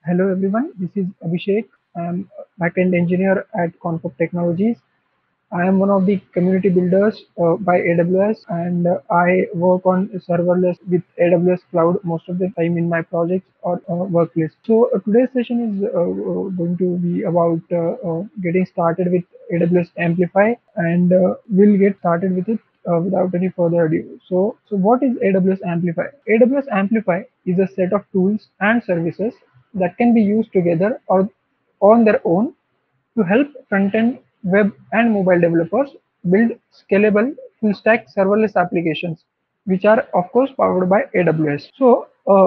Hello everyone, this is Abhishek. I am a backend engineer at Config Technologies. I am one of the community builders by AWS, and I work on serverless with AWS Cloud most of the time in my projects or workplace. So today's session is going to be about getting started with AWS Amplify, and we'll get started with it without any further ado. So what is AWS Amplify? AWS Amplify is a set of tools and services that can be used together or on their own to help front-end, web, and mobile developers build scalable full-stack serverless applications, which are of course powered by AWS. So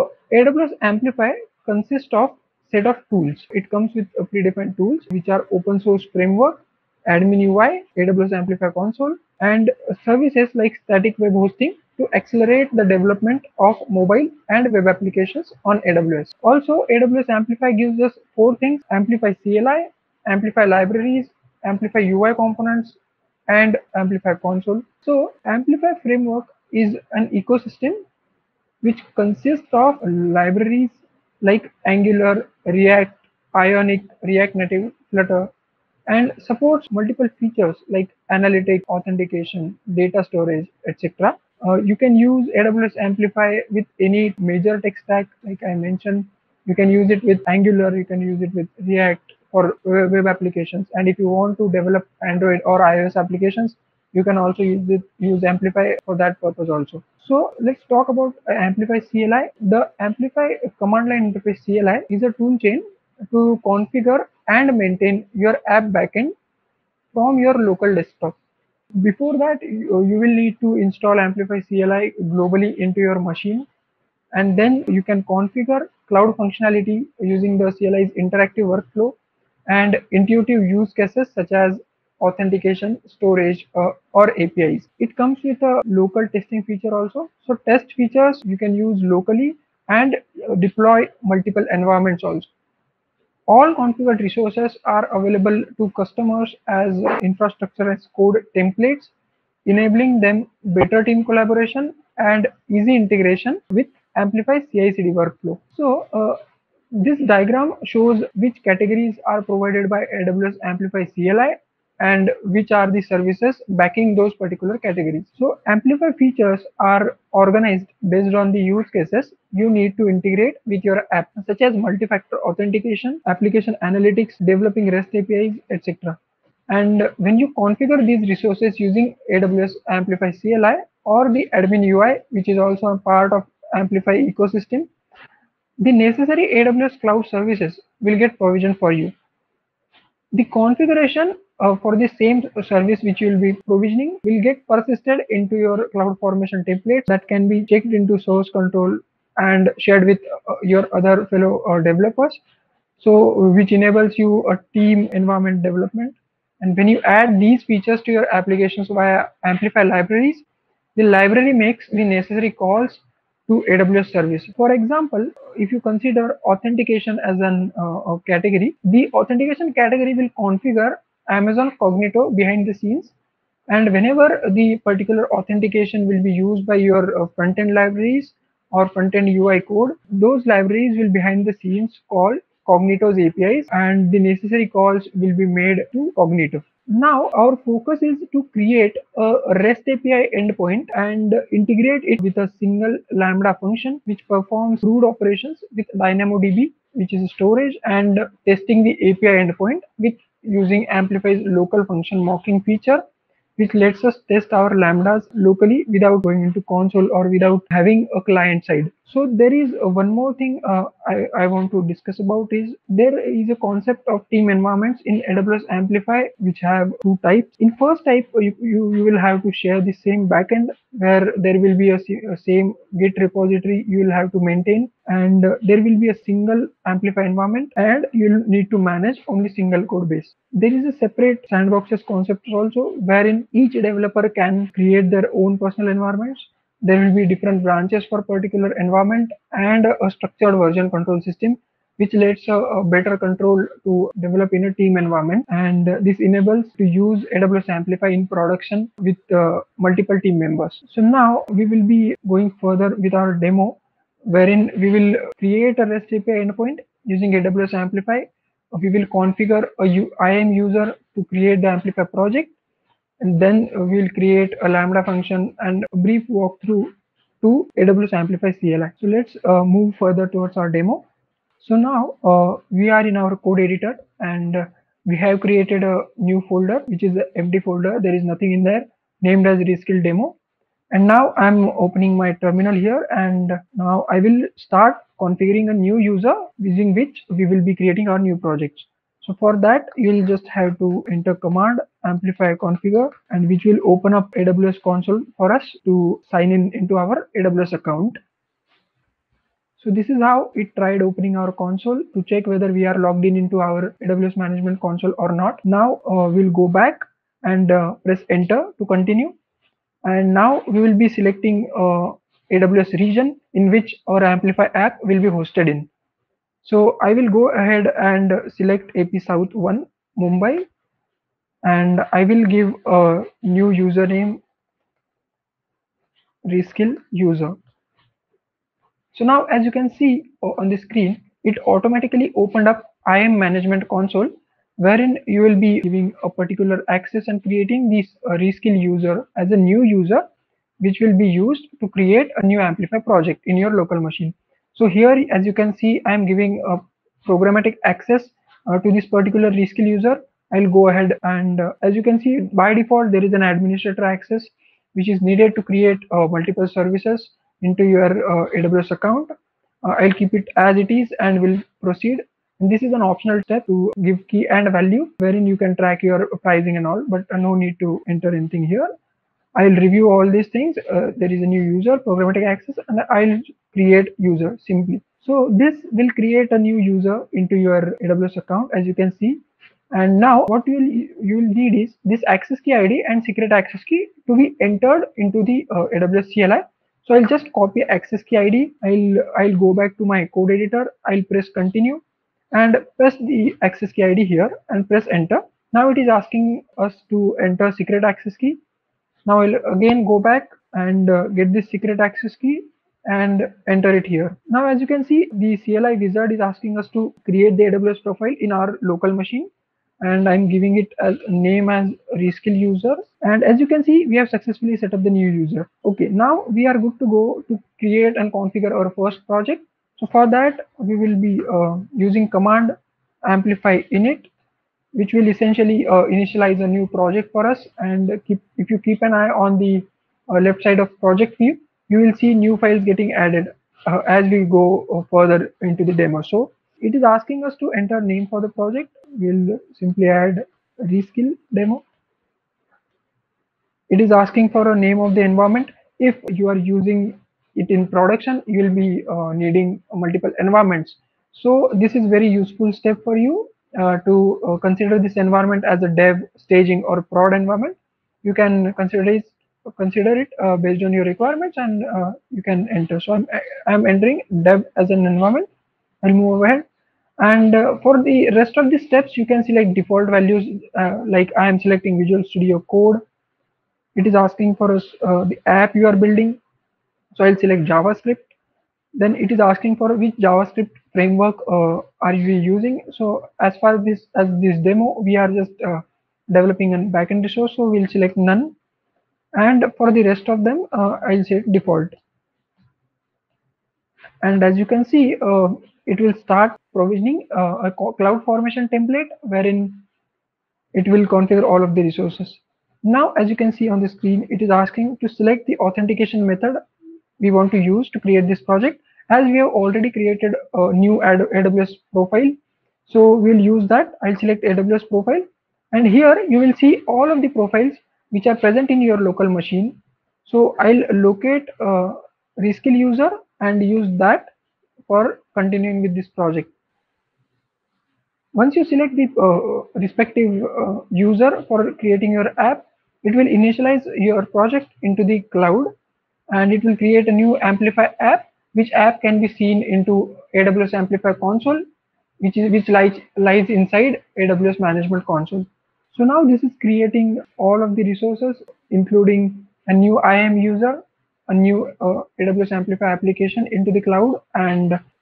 AWS Amplify consists of set of tools. It comes with predefined tools which are open source framework, admin UI, AWS Amplify console, and services like static web hosting to accelerate the development of mobile and web applications on AWS. Also, AWS Amplify gives us four things: Amplify CLI, Amplify libraries, Amplify UI components, and Amplify console. So, Amplify framework is an ecosystem which consists of libraries like Angular, React, Ionic, React Native, Flutter, and supports multiple features like analytics, authentication, data storage, etc. You can use AWS Amplify with any major tech stack, like I mentioned. You can use it with Angular, you can use it with React for web applications, and if you want to develop Android or iOS applications, you can also use Amplify for that purpose also. So let's talk about Amplify CLI. The Amplify command line interface CLI is a tool chain to configure and maintain your app backend from your local desktop. Before that, you will need to install Amplify CLI globally into your machine, and then you can configure cloud functionality using the CLI's interactive workflow and intuitive use cases such as authentication, storage, or APIs. It comes with a local testing feature also. So test features you can use locally and deploy multiple environments also. All configured resources are available to customers as infrastructure as code templates, enabling them better team collaboration and easy integration with Amplify CI/CD workflow. So, this diagram shows which categories are provided by AWS Amplify CLI and which are the services backing those particular categories. So Amplify features are organized based on the use cases you need to integrate with your app, such as multi-factor authentication, application analytics, developing REST APIs, etc. And when you configure these resources using AWS Amplify CLI or the admin UI, which is also a part of Amplify ecosystem, the necessary AWS cloud services will get provisioned for you. The configuration for the same service which you will be provisioning will get persisted into your CloudFormation template that can be checked into source control and shared with your other fellow developers. So, which enables you a team environment development. And when you add these features to your applications via Amplify libraries, the library makes the necessary calls to AWS service. For example, if you consider authentication as an a category, the authentication category will configure Amazon Cognito behind the scenes, and whenever the particular authentication will be used by your front-end libraries or front-end UI code, those libraries will behind the scenes call Cognito's APIs, and the necessary calls will be made to Cognito. Now our focus is to create a REST API endpoint and integrate it with a single Lambda function which performs root operations with DynamoDB, which is storage, and testing the API endpoint with using Amplify's local function mocking feature, which lets us test our lambdas locally without going into console or without having a client side. So there is one more thing I want to discuss about is there is a concept of team environments in AWS Amplify which have two types. In first type, you will have to share the same backend where there will be a same Git repository you will have to maintain, and there will be a single Amplify environment, and you'll need to manage only single code base. There is a separate sandboxes concept also wherein each developer can create their own personal environments. There will be different branches for particular environment and a structured version control system which lets a better control to develop in a team environment, and this enables to use AWS Amplify in production with multiple team members. So now we will be going further with our demo wherein we will create a REST API endpoint using AWS Amplify, we will configure a IAM user to create the Amplify project, and then we'll create a Lambda function and a brief walkthrough to AWS Amplify CLI. So let's move further towards our demo. So now we are in our code editor, and we have created a new folder, which is the empty folder. There is nothing in there, named as Reskill demo. And now I'm opening my terminal here, and now I will start configuring a new user using which we will be creating our new projects. So for that, you'll just have to enter command amplify configure, and which will open up AWS console for us to sign in into our AWS account. So this is how it tried opening our console to check whether we are logged in into our AWS management console or not. Now we'll go back and press enter to continue. And now we will be selecting AWS region in which our Amplify app will be hosted in. So I will go ahead and select AP South 1 Mumbai, and I will give a new username Reskill user. So now, as you can see on the screen, it automatically opened up IAM management console, wherein you will be giving a particular access and creating this Reskill user as a new user, which will be used to create a new Amplify project in your local machine. So here, as you can see, I am giving a programmatic access to this particular Reskill user. I'll go ahead and as you can see, by default, there is an administrator access, which is needed to create multiple services into your AWS account. I'll keep it as it is and will proceed. And this is an optional step to give key and value, wherein you can track your pricing and all, but no need to enter anything here. I'll review all these things. There is a new user, programmatic access, and I'll create user simply. So this will create a new user into your AWS account, as you can see. And now what you'll need is this access key ID and secret access key to be entered into the AWS CLI. So I'll just copy access key ID. I'll go back to my code editor. I'll press continue and press the access key ID here and press enter. Now it is asking us to enter secret access key. Now I'll again go back and get this secret access key and enter it here. Now as you can see, the CLI wizard is asking us to create the AWS profile in our local machine, and I'm giving it a name as Reskill user. And as you can see, we have successfully set up the new user. Okay, now we are good to go to create and configure our first project. So for that, we will be using command amplify init, which will essentially initialize a new project for us. And if you keep an eye on the left side of project view, you will see new files getting added as we go further into the demo. So it is asking us to enter name for the project. We'll simply add Reskill demo. It is asking for a name of the environment. If you are using it in production, you will be needing multiple environments. So this is very useful step for you to consider this environment as a dev, staging, or prod environment. You can consider it based on your requirements, and you can enter. So I'm entering dev as an environment. I'll move ahead. And for the rest of the steps, you can select default values. Like I am selecting Visual Studio Code. It is asking for us the app you are building. So I'll select JavaScript. Then it is asking for which JavaScript framework are you using. So as far as this demo, we are just developing a backend resource. So we'll select none. And for the rest of them, I'll select default. And as you can see, it will start provisioning a CloudFormation template wherein it will configure all of the resources. Now, as you can see on the screen, it is asking to select the authentication method we want to use to create this project. As we have already created a new AWS profile, so we'll use that. I'll select AWS profile, and here you will see all of the profiles which are present in your local machine. So I'll locate Reskill user and use that for continuing with this project. Once you select the respective user for creating your app, it will initialize your project into the cloud, and it will create a new Amplify app, which app can be seen into AWS Amplify console, which lies inside AWS Management Console. So now this is creating all of the resources, including a new IAM user, a new AWS Amplify application into the cloud, and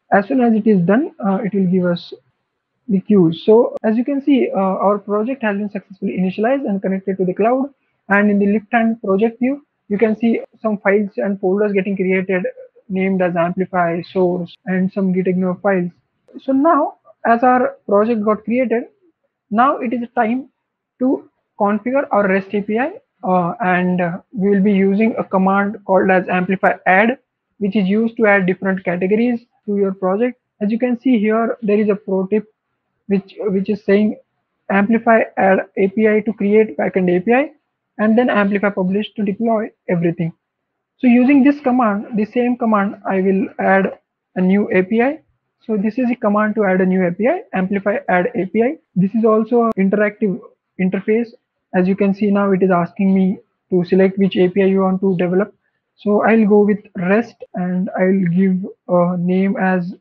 As soon as it is done, it will give us the queues. So as you can see, our project has been successfully initialized and connected to the cloud. And in the left hand project view, you can see some files and folders getting created named as amplify, source, and some gitignore files. So now as our project got created, now it is time to configure our REST API, and we will be using a command called as amplify add, which is used to add different categories to your project. As you can see here, there is a pro tip which is saying amplify add API to create backend API, and then amplify publish to deploy everything. So using this command, the same command, I will add a new API. So this is a command to add a new API, amplify add API. This is also an interactive interface. As you can see now, it is asking me to select which API you want to develop. So I'll go with REST and I'll give a name as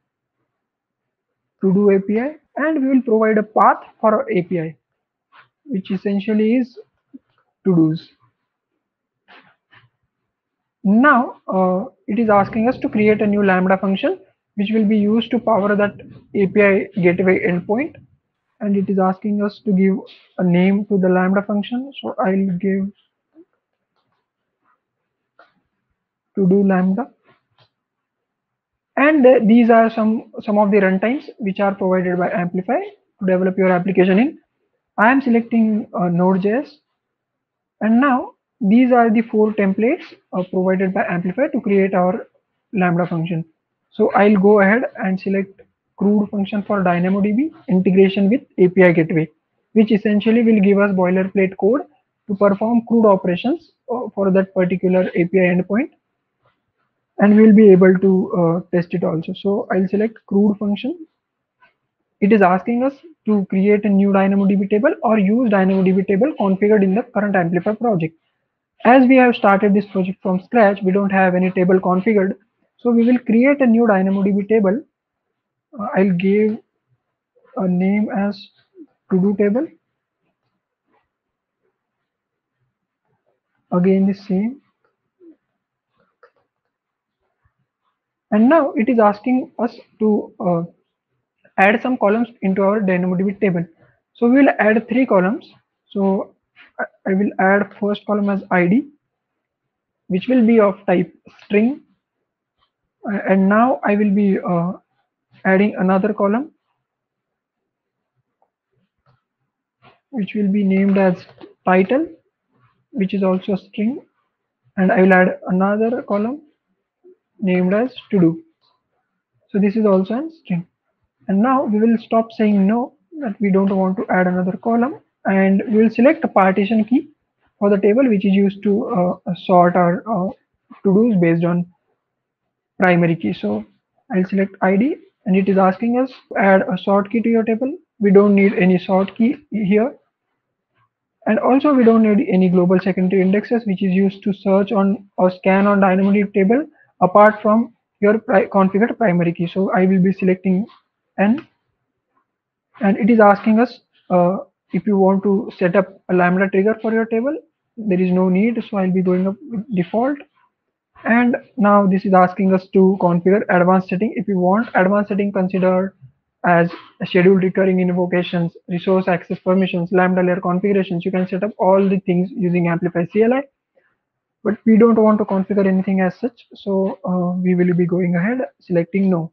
to do API, and we will provide a path for our API, which essentially is to do's. Now it is asking us to create a new Lambda function which will be used to power that API gateway endpoint, and it is asking us to give a name to the Lambda function. So I'll give to do Lambda, and these are some of the runtimes which are provided by Amplify to develop your application in. I am selecting Node.js, and now these are the four templates provided by Amplify to create our Lambda function. So I'll go ahead and select CRUD function for DynamoDB integration with API gateway, which essentially will give us boilerplate code to perform CRUD operations for that particular API endpoint, and we'll be able to test it also. So I'll select CRUD function. It is asking us to create a new DynamoDB table or use DynamoDB table configured in the current Amplify project. As we have started this project from scratch, we don't have any table configured. So we will create a new DynamoDB table. I'll give a name as to do table. Again the same. And now it is asking us to add some columns into our DynamoDB table. So we will add 3 columns. So I will add first column as ID, which will be of type string. And now I will be adding another column which will be named as title, which is also a string, and I will add another column named as to do. So this is also a string. And now we will stop saying no, that we don't want to add another column, and we will select a partition key for the table which is used to sort our to-dos based on primary key. So I'll select ID, and it is asking us to add a sort key to your table. We don't need any sort key here. And also we don't need any global secondary indexes which is used to search on or scan on DynamoDB table apart from your configured primary key. So I will be selecting N, and it is asking us if you want to set up a Lambda trigger for your table. There is no need, so I'll be going up with default. And now this is asking us to configure advanced setting. If you want advanced setting considered as scheduled recurring invocations, resource access permissions, Lambda layer configurations, you can set up all the things using Amplify CLI. But we don't want to configure anything as such, so we will be going ahead selecting no.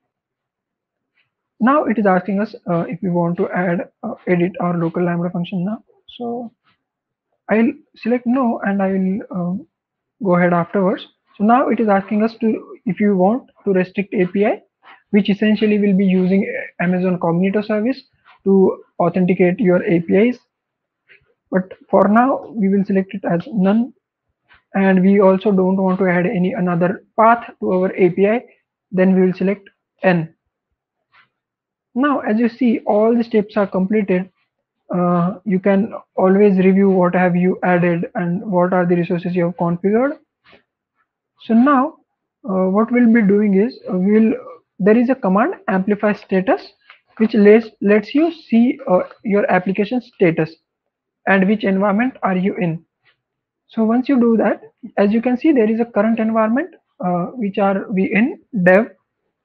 Now it is asking us if we want to add edit our local Lambda function now. So I'll select no, and I will go ahead afterwards. So now it is asking us to if you want to restrict API, which essentially will be using Amazon Cognito service to authenticate your APIs. But for now, we will select it as none, and we also don't want to add any another path to our API. Then we will select N. Now, as you see, all the steps are completed. You can always review what have you added and what are the resources you have configured. So now what we'll be doing is there is a command amplify status which lets you see your application status and which environment are you in. So once you do that, as you can see, there is a current environment which are we in dev,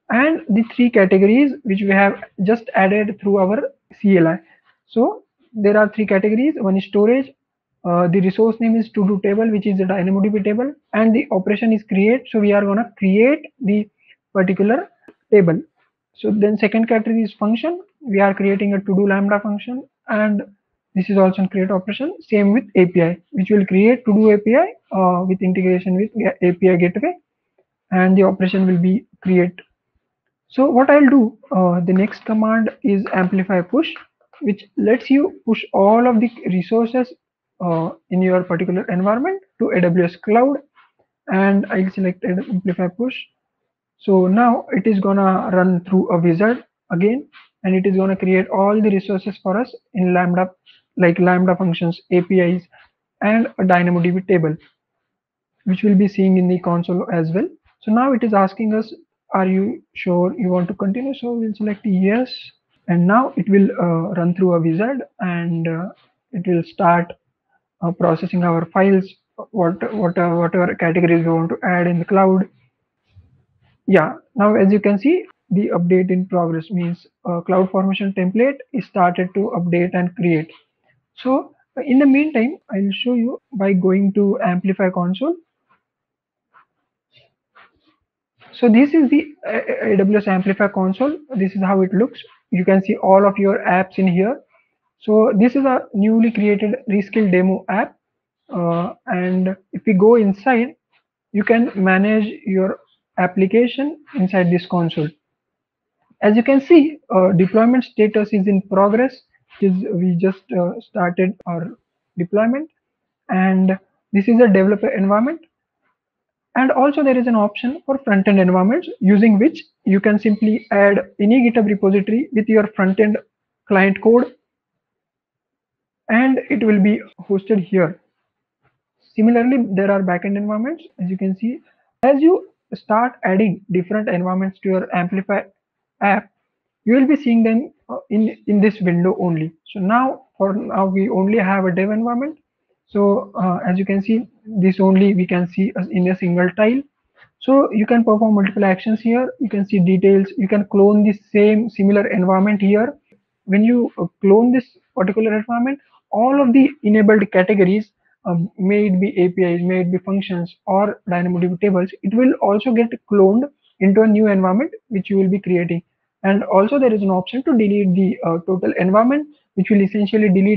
and the three categories which we have just added through our CLI. So there are three categories. One is storage. The resource name is to do table, which is the DynamoDB table, and the operation is create. So we are gonna create the particular table. So then second category is function. We are creating a to do lambda function, and this is also a create operation. Same with API, which will create to do API with integration with API gateway, and the operation will be create. So what I'll do, the next command is amplify push, which lets you push all of the resources in your particular environment to AWS cloud, and I'll select amplify push. So now it is gonna run through a wizard again, and it is gonna create all the resources for us in Lambda, like Lambda functions, APIs, and a DynamoDB table, which we'll be seeing in the console as well. So now it is asking us, are you sure you want to continue? So we'll select yes, and now it will run through a wizard, and it will start processing our files, whatever categories we want to add in the cloud. Yeah, now as you can see, the update in progress means CloudFormation template is started to update and create. So in the meantime, I'll show you by going to Amplify console. So this is the AWS Amplify console. This is how it looks. You can see all of your apps in here. So this is a newly created Reskill demo app. And if we go inside, you can manage your application inside this console. As you can see, deployment status is in progress. We just started our deployment, and this is a developer environment. And also there is an option for front-end environments, using which you can simply add any GitHub repository with your front-end client code, and it will be hosted here. Similarly, there are backend environments. As you can see, as you start adding different environments to your Amplify app, you will be seeing them in this window only. So now, for now, we only have a dev environment. So as you can see, this only we can see in a single tile. So you can perform multiple actions here. You can see details. You can clone the same similar environment here. When you clone this particular environment, all of the enabled categories, may it be APIs, may it be functions or DynamoDB tables, it will also get cloned into a new environment which you will be creating. And also there is an option to delete the total environment, which will essentially delete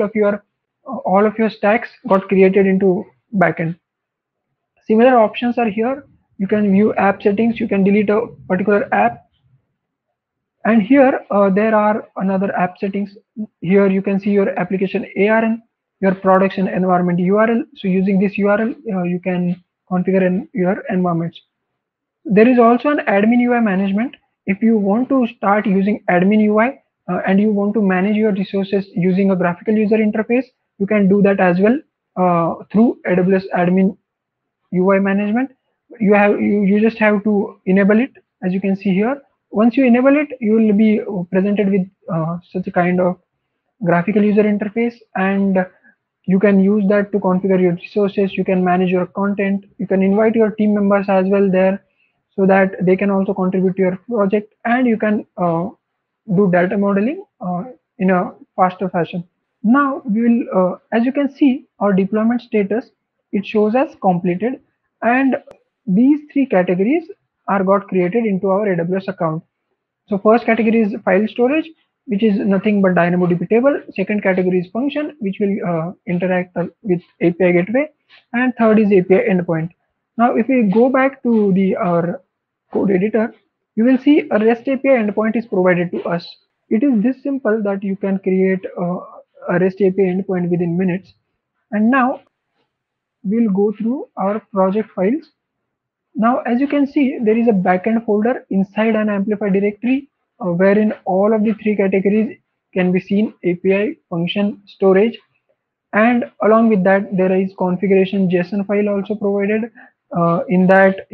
all of your stacks got created into backend. Similar options are here. You can view app settings. You can delete a particular app, and here there are another app settings. Here you can see your application ARN, your production environment URL. So using this URL, you can configure your environments. There is also an admin UI management. If you want to start using admin UI and you want to manage your resources using a graphical user interface, you can do that as well through AWS admin UI management. You just have to enable it. As you can see here, once you enable it, you will be presented with such a kind of graphical user interface, and you can use that to configure your resources. You can manage your content. You can invite your team members as well there, so that they can also contribute to your project, and you can do data modeling in a faster fashion. Now we will, as you can see, our deployment status, it shows as completed, and these three categories are got created into our AWS account. So first category is file storage, which is nothing but DynamoDB table. Second category is function, which will interact with API gateway, and third is API endpoint. Now, if we go back to the our code editor, you will see a REST API endpoint is provided to us. It is this simple that you can create a REST API endpoint within minutes. And now we'll go through our project files. Now, as you can see, there is a backend folder inside an Amplify directory, wherein all of the three categories can be seen: API, function, storage, and along with that, there is configuration JSON file also provided. In that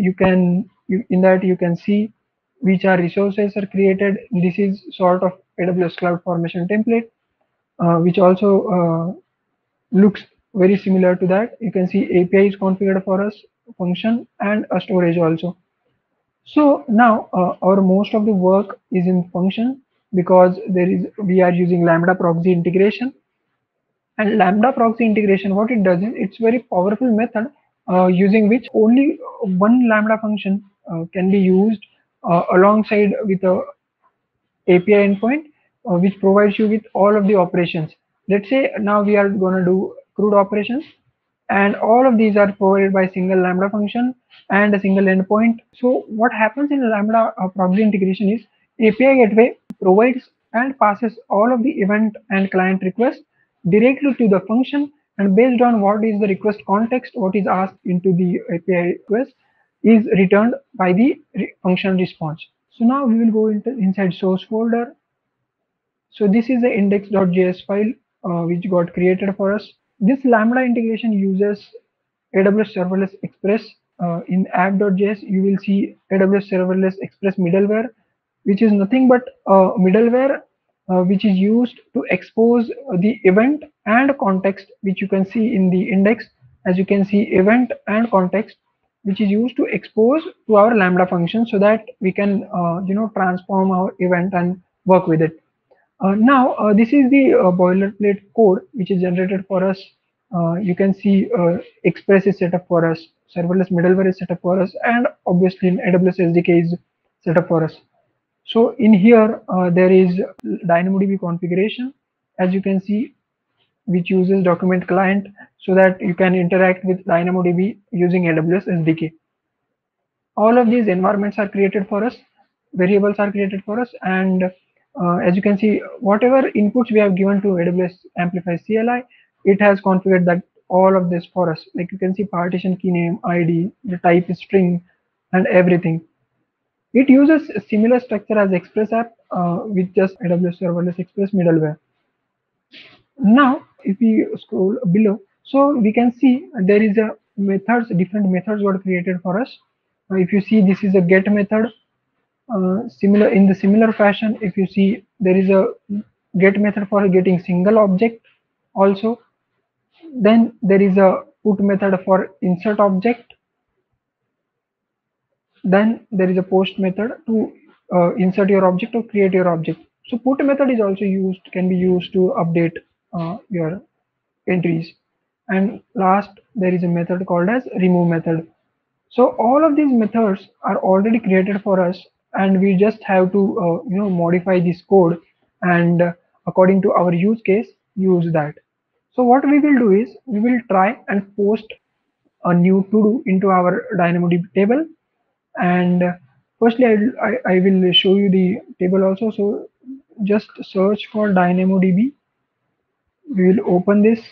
you can see which are resources are created. This is sort of AWS CloudFormation template, which also looks very similar to that. You can see API is configured for us, function, and a storage also. So now our most of the work is in function because we are using Lambda proxy integration. And Lambda proxy integration, what it does is it's very powerful method using which only one Lambda function can be used alongside with a API endpoint, which provides you with all of the operations. Let's say now we are going to do CRUD operations, and all of these are provided by single Lambda function and a single endpoint. So what happens in Lambda proxy integration is API gateway provides and passes all of the event and client requests directly to the function, and based on what is the request context, what is asked into the API request is returned by the function response. So now we will go into inside source folder. So this is the index.js file which got created for us. This Lambda integration uses AWS Serverless Express. In app.js, you will see AWS Serverless Express middleware, which is nothing but a middleware which is used to expose the event and context, which you can see in the index. As you can see, event and context, which is used to expose to our Lambda function so that we can, transform our event and work with it. Now, this is the boilerplate code which is generated for us. You can see Express is set up for us, serverless middleware is set up for us, and obviously in AWS SDK is set up for us. So in here, there is DynamoDB configuration, as you can see, which uses document client so that you can interact with DynamoDB using AWS SDK. All of these environments are created for us, variables are created for us, and as you can see, whatever inputs we have given to AWS Amplify CLI, it has configured that all of this for us. Like you can see partition key name, ID, the type is string, and everything. It uses a similar structure as Express app with just AWS Serverless Express middleware. Now, if we scroll below, so we can see there is a methods, different methods were created for us. If you see, this is a get method. Similar in the similar fashion, if you see, there is a get method for getting single object also. Then there is a put method for insert object. Then there is a post method to insert your object or create your object. So put method is also used, can be used to update your entries. And last, there is a method called as remove method. So all of these methods are already created for us, and we just have to modify this code and according to our use case use that. So what we will do is we will try and post a new to do into our DynamoDB table, and firstly I will show you the table also. So just search for DynamoDB. We will open this,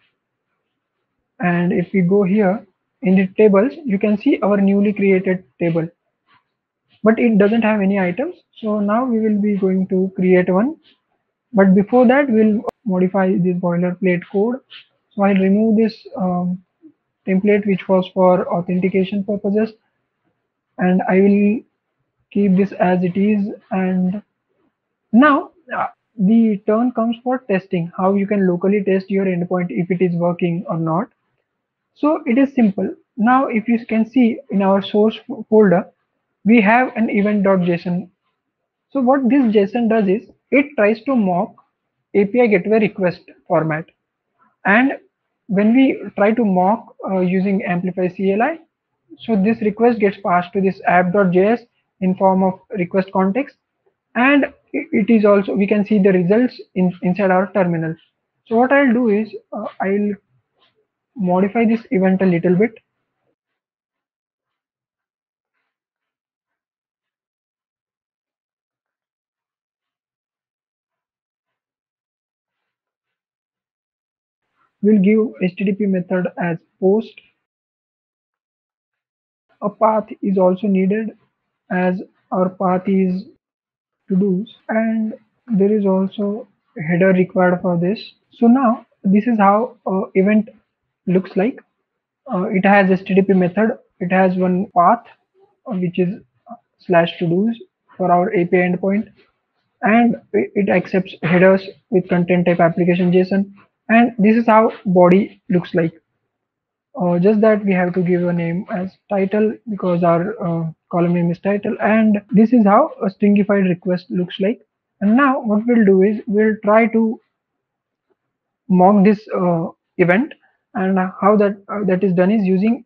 and if we go here in the tables, you can see our newly created table, but it doesn't have any items. So now we will be going to create one, but before that we'll modify this boilerplate code. So I'll remove this template which was for authentication purposes, and I will keep this as it is. And now the turn comes for testing, how you can locally test your endpoint if it is working or not. So it is simple. Now if you can see in our source folder, we have an event.json. So what this JSON does is it tries to mock API gateway request format. And when we try to mock using Amplify CLI, so this request gets passed to this app.js in form of request context, and it is also, we can see the results inside our terminal. So what I'll do is I'll modify this event a little bit. We'll give HTTP method as post. A path is also needed as our path is to do's, and there is also a header required for this. So now this is how event looks like. It has HTTP method, it has one path which is slash to do's for our API endpoint, and it accepts headers with content type application JSON, and this is how body looks like. Just that we have to give a name as title because our column name is title, and this is how a stringified request looks like. And now what we'll do is we'll try to mock this event, and how that is done is using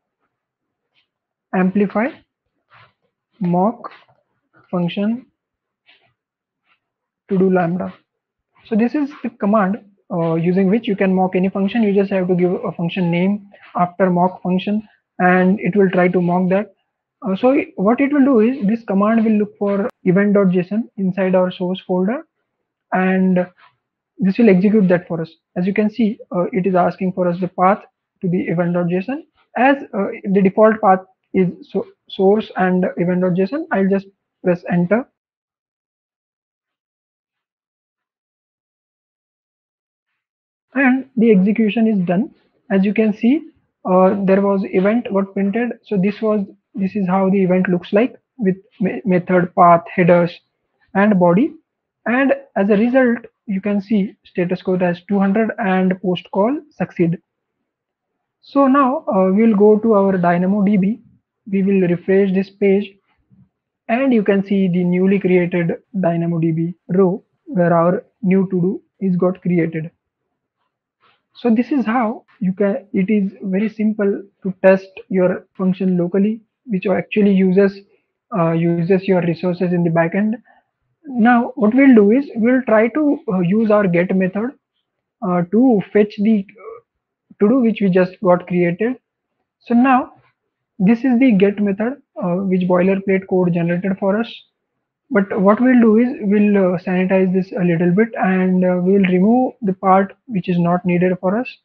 amplify mock function to do lambda. So this is the command using which you can mock any function. You just have to give a function name after mock function, and it will try to mock that. So what it will do is this command will look for event.json inside our source folder, and this will execute that for us. As you can see, it is asking for us the path to the event.json. As the default path is source and event.json, I'll just press enter, and the execution is done. As you can see, there was event got printed. So this is how the event looks like with method, path, headers, and body. And as a result, you can see status code as 200 and post call succeed. So now we'll go to our DynamoDB. We will refresh this page, and you can see the newly created DynamoDB row where our new to do is got created. So this is how you can, it is very simple to test your function locally, which actually uses your resources in the backend. Now what we'll do is we'll try to use our get method to fetch the to do which we just got created. So now this is the get method which boilerplate code generated for us. But what we'll do is we'll sanitize this a little bit, and we'll remove the part which is not needed for us.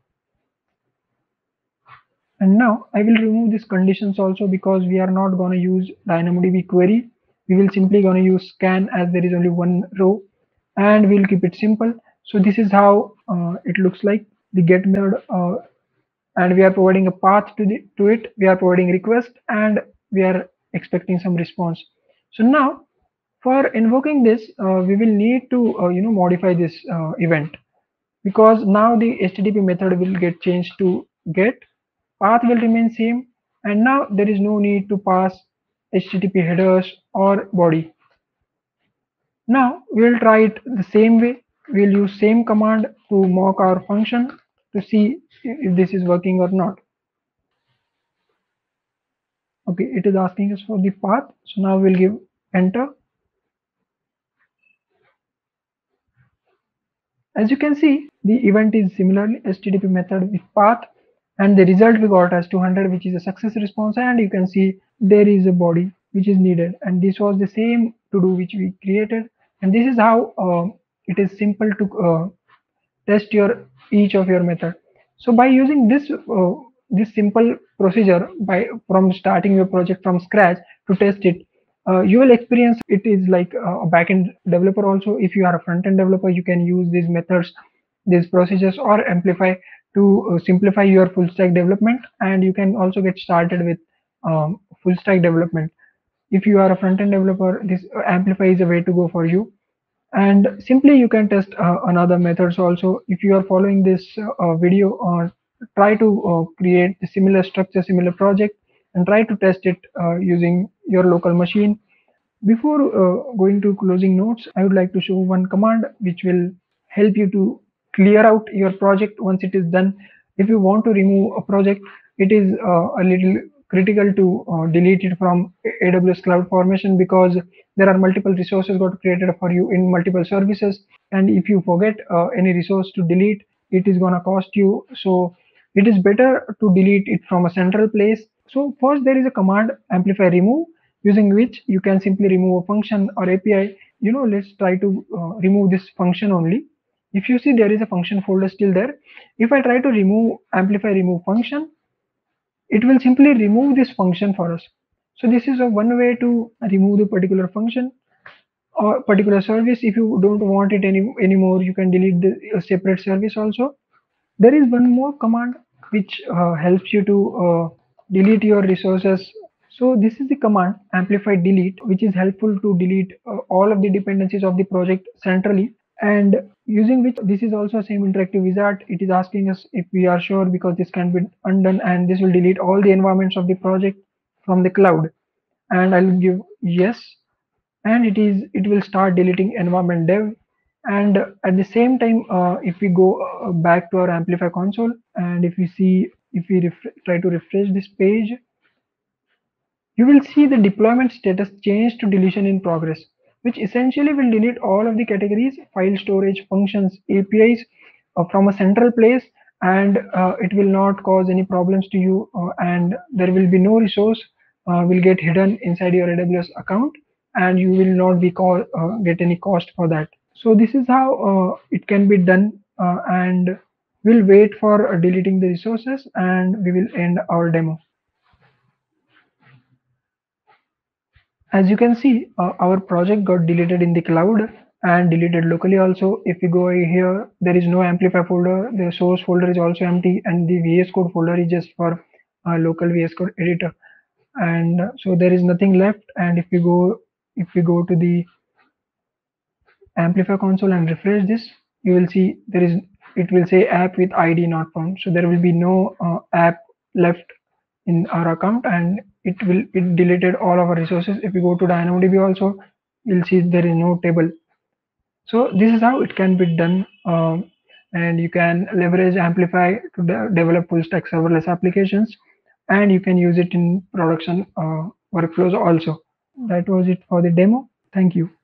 And now I will remove these conditions also, because we are not going to use DynamoDB query. We will simply going to use scan, as there is only one row, and we'll keep it simple. So this is how it looks like, the get method, and we are providing a path to it. We are providing request, and we are expecting some response. So now for invoking this, we will need to modify this event, because now the HTTP method will get changed to get, path will remain same, and now there is no need to pass HTTP headers or body. Now we'll try it the same way. We'll use same command to mock our function to see if this is working or not. Okay, it is asking us for the path. So now we'll give enter. As you can see, the event is similarly HTTP method with path, and the result we got as 200, which is a success response, and you can see there is a body which is needed, and this was the same to do which we created. And this is how it is simple to test your each of your method. So by using this simple procedure, by from starting your project from scratch to test it, you will experience it is like a backend developer also. If you are a front-end developer, you can use these methods, these procedures, or amplify to simplify your full stack development, and you can also get started with full stack development. If you are a front-end developer, this amplify is a way to go for you. And simply you can test another methods also. If you are following this video, or try to create a similar structure, similar project, and try to test it using your local machine. Before going to closing notes, I would like to show one command which will help you to clear out your project once it is done. If you want to remove a project, it is a little critical to delete it from AWS Cloud Formation, because there are multiple resources got created for you in multiple services. And if you forget any resource to delete, it is gonna cost you. So it is better to delete it from a central place. So first there is a command amplify remove, using which you can simply remove a function or API. Let's try to remove this function only. If you see, there is a function folder still there. If I try to remove amplify remove function, it will simply remove this function for us. So this is a one way to remove the particular function or particular service. If you don't want it anymore, you can delete the separate service also. There is one more command which helps you to delete your resources. So this is the command amplify delete, which is helpful to delete all of the dependencies of the project centrally. and using which this is also same interactive wizard. It is asking us if we are sure, because this can be undone, and this will delete all the environments of the project from the cloud. And I'll give yes, and it will start deleting environment dev. And at the same time, if we go back to our amplify console, and if we see, if we try to refresh this page, you will see the deployment status change to deletion in progress, which essentially will delete all of the categories, file storage, functions, APIs from a central place, and it will not cause any problems to you, and there will be no resource will get hidden inside your AWS account, and you will not be get any cost for that. So this is how it can be done, and we'll wait for deleting the resources, and we will end our demo. As you can see, our project got deleted in the cloud and deleted locally also. If you go here, there is no Amplify folder. The source folder is also empty, and the VS Code folder is just for local VS Code editor. And so there is nothing left. And if we go to the Amplify console and refresh this, you will see it will say app with ID not found. So there will be no app left in our account, and it deleted all of our resources. If you go to DynamoDB also, you'll see there is no table. So this is how it can be done, and you can leverage Amplify to develop full stack serverless applications, and you can use it in production workflows also. That was it for the demo. Thank you.